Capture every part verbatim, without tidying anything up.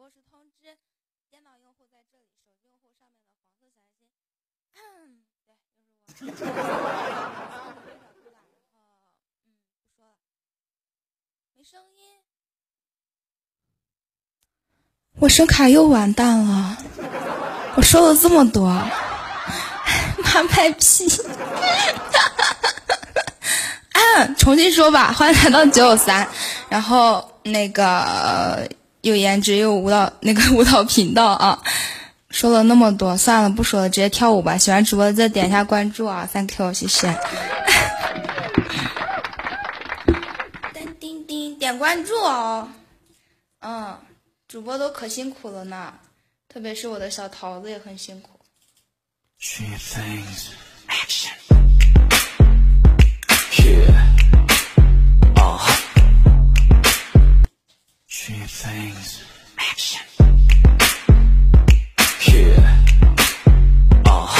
播时通知，电脑用户在这里，手机用户上面的黄色小爱心。对，就是我。然后，嗯，不说了，没声音。我声卡又完蛋了，我说了这么多，妈卖批。重新说吧，欢迎来到九九三，然后那个有颜值又舞蹈那个舞蹈频道啊，说了那么多，算了不说了，直接跳舞吧。喜欢直播的再点一下关注啊 ，thank you， 谢谢。叮叮叮，点关注哦。嗯，主播都可辛苦了呢，特别是我的小桃子也很辛苦。Three things, action. Yeah. Uh. Three things. Action. Yeah. Uh.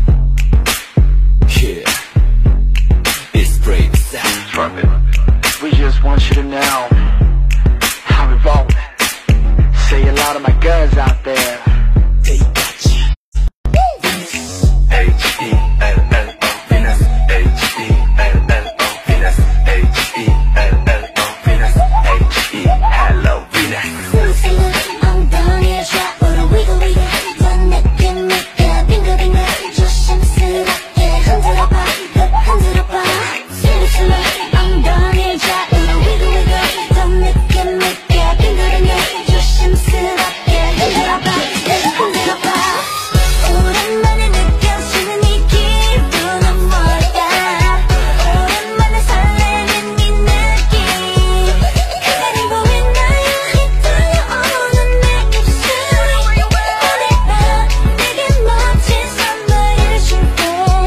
Yeah. It's brave sound. Drop it. We just want you to know how we roll. Say a lot of my guns out there. They got you. H E L L O Venus. H E L L O Venus. H E L L O Venus. H E Hello Venus. 엉덩이를 좌우로 wiggle wiggle. 넌 내게 믿게 빙글빙글. 조심스럽게 흔들어봐. 흔들어봐. 슬슬 엉덩이를 좌우로 wiggle wiggle. 넌 내게 믿게 빙글빙글. 조심스럽게 흔들어봐. 흔들어봐. 오랜만에 느껴지는 이 기분은 뭘까? 오랜만에 설레는 이 느낌. 그대는 보이나요? 휘둘려오는 내 입술이. 오늘 밤 내게 멋진 선물을 줄게.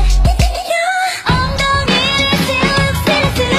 엉덩이를 쓱 쓱 쓱.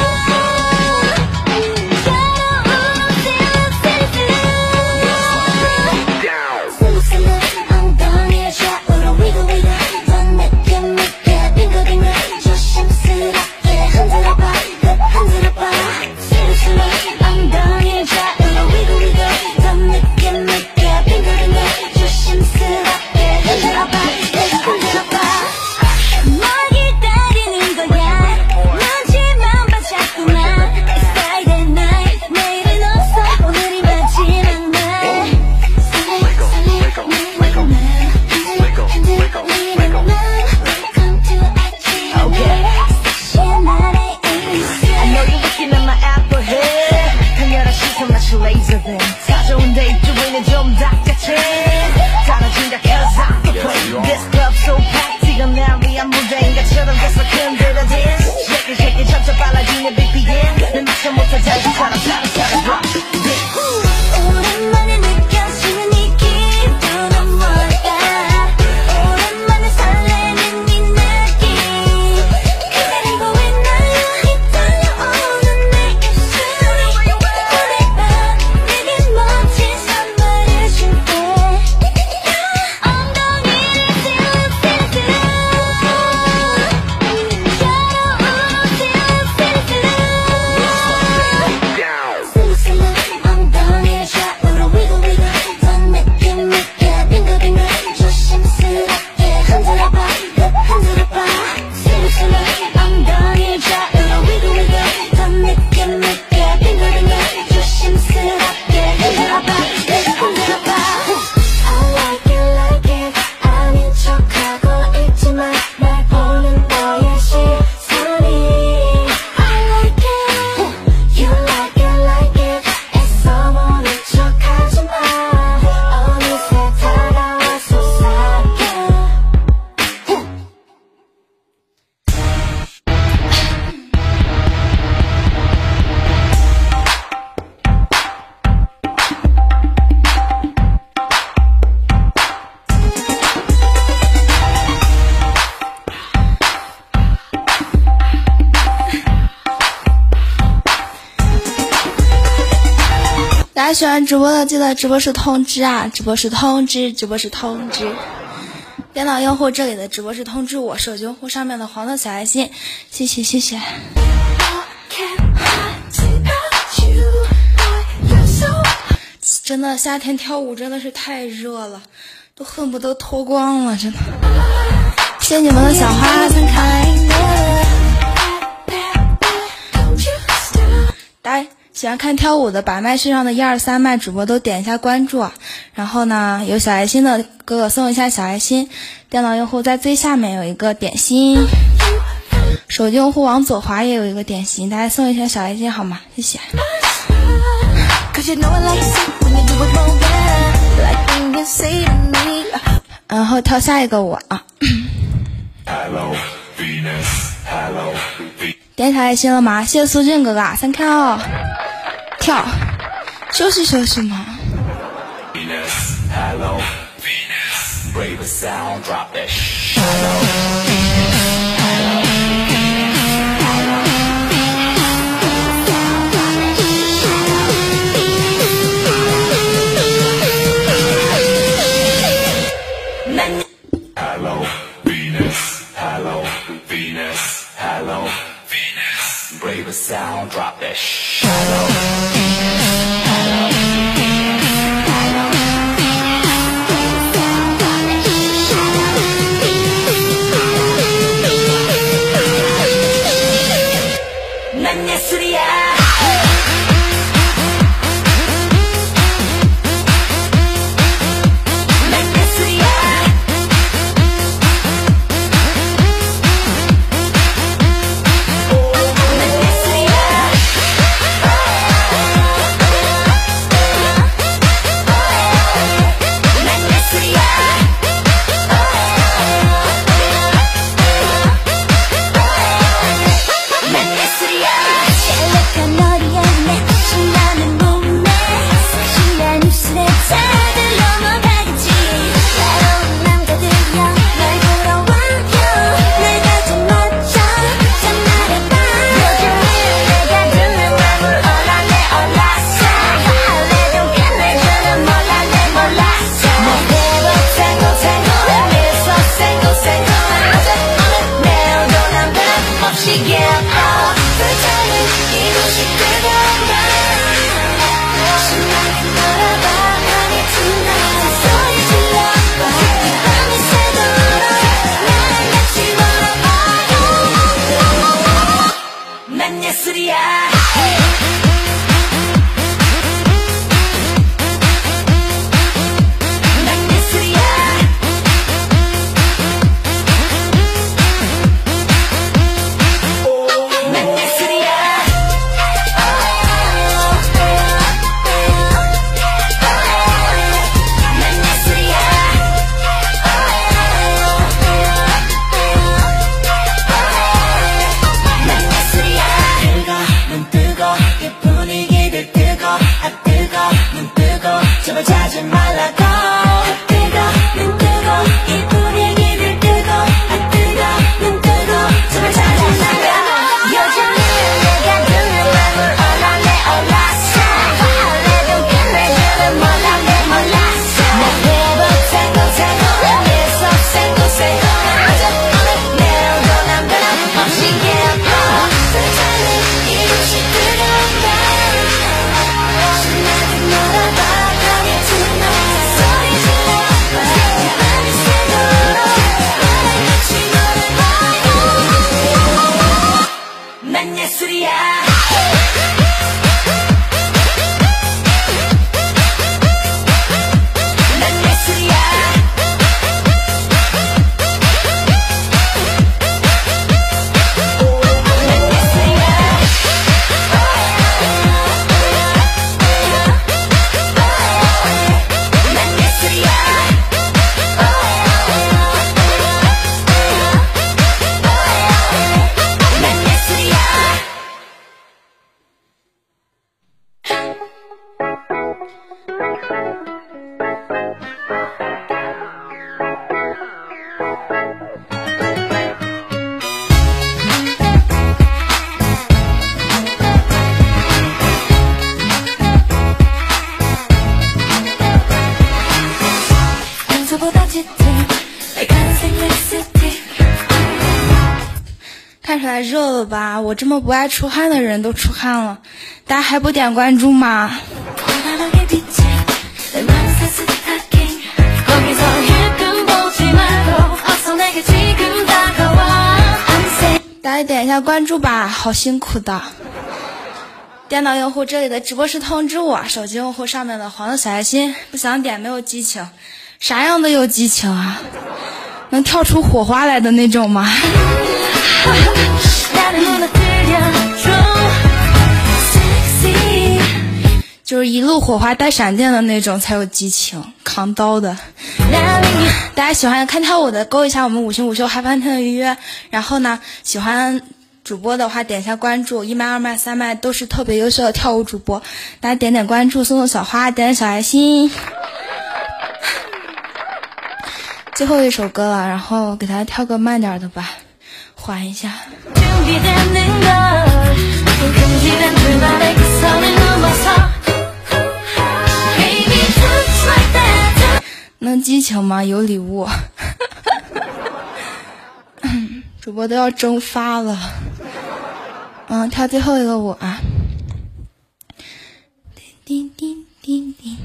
슬슬 엉덩이를 좌우로 wiggle wiggle. 넌 내게 믿게 빙글빙글. 조심스럽게 흔들어봐. 흔들어봐. 슬슬 엉덩이를 좌우로 wiggle wiggle. 넌 내게 믿게 빙글빙글. 조심스럽게 흔들어봐. 흔들어봐. 뭘 기다리는 거야? 눈치만 봐 자꾸만. It's Friday night. 내일은 없어. 오늘이 마지막 날. Wiggle, wiggle, wiggle, wiggle, wiggle, wiggle. Come to action. I know you're looking at my apple head. 강렬한 시선 마치 laser beam. 사좋은 데이 주위는 좀 닦아채. 떨어진다 cause I'm the play. This club so packed. 지금 날 위한 무대인 것처럼 계속 흔들어 dance. Shake it shake it 점점 빨라지는 B P M. 내 미쳐 못해 자주처럼 사람 사람 rock. 오랜만에 느껴지는 이 기분은 뭘까? 오랜만에 설레는 이 느낌. 그대는 보이나요? 휘둘려오는 내 입술이. 오늘 밤 내게 멋진 선물을 줄게. 엉덩이를 쓱 쓱 쓱. 슬슬 엉덩이를 좌우로 wiggle wiggle. 넌 내게 믿게 빙글빙글. 조심스럽게 흔들어봐. 흔들어봐. 슬슬 엉덩이를 좌우로 wiggle wiggle. 넌 내게 믿게 빙글빙글. 조심스럽게 흔들어봐. 흔들어봐. I like it like it. 아닌 척하고 있지만 날 보는 너의 시선이. I like it. You like it like it. 애써 보는 척하지마. 어느새 다가와서 사겨.大家喜欢直播的记得直播室通知啊，直播室通知，直播室通知。电脑用户这里的直播室通知我，手机用户上面的黄色小爱心，谢谢谢谢。 真的夏天跳舞真的是太热了，都恨不得脱光了，真的。谢谢你们的小花参开。大家喜欢看跳舞的，把麦序上的一二三麦主播都点一下关注啊。然后呢，有小爱心的哥哥送一下小爱心。电脑用户在最下面有一个点心，手机用户往左滑也有一个点心，大家送一下小爱心好吗？谢谢。然后跳下一个舞啊。点小爱心了吗？谢谢苏俊哥哥 ，thank you。跳，休息休息嘛。 Hello Venus, hello Venus, hello Venus. Brave sound, drop that shit. Hello, hello, hello, hello. 난 예술이야. 제발 자지 말라고 뜨거 눈 뜨고 이 분위기를 뜨고 아 뜨거 눈 뜨고 제발 자지 말라고 요즘은 내가 듣는 맘을 올라내 올랐어 화내도 끝내주는 몰랐네 몰랐어 내 회복 생고생고 내 속 생고생고 어제 오늘 내일도 난 변함없이 예뻐 불타는 이곳이 뜨거운 밤 신나게 놀아봐 난 예술이야. 난 예술이야. 看出来热了吧？我这么不爱出汗的人都出汗了，大家还不点关注吗？ 快点一下关注吧，好辛苦的。电脑用户这里的直播室通知我，手机用户上面的黄色小爱心不想点，没有激情。啥样的有激情啊？能跳出火花来的那种吗？就是一路火花带闪电的那种才有激情，扛刀的。大家喜欢看跳舞的勾一下我们五星午休嗨翻天的预约，然后呢喜欢主播的话点一下关注，一麦二麦三麦都是特别优秀的跳舞主播，大家点点关注，送送小花，点点小爱心。最后一首歌了，然后给大家跳个慢点的吧，缓一下。能激情吗？有礼物。主播都要蒸发了。嗯，跳最后一个舞啊。叮叮叮叮叮。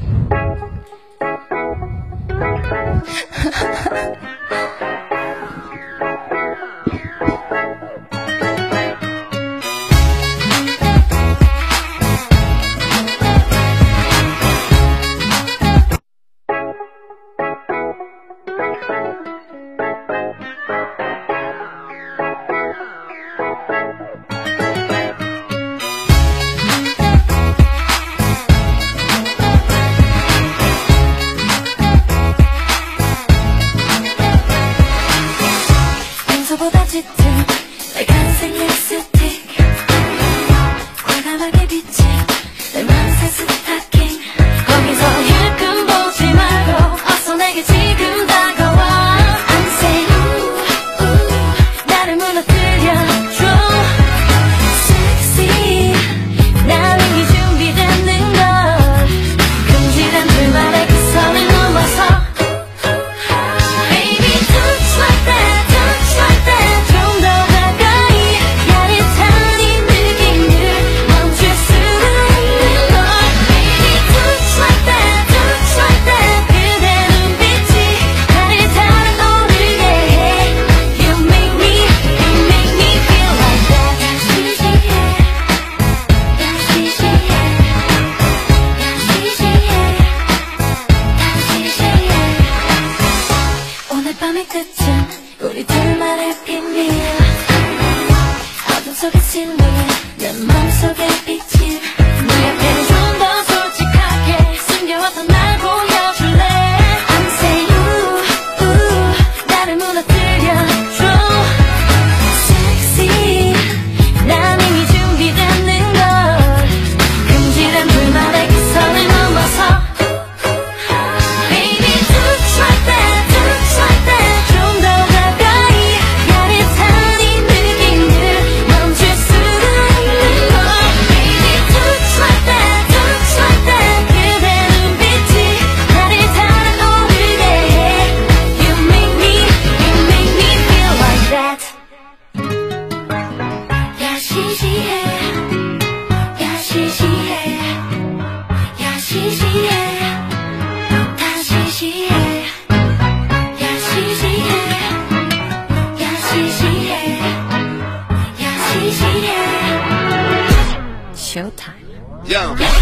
Showtime.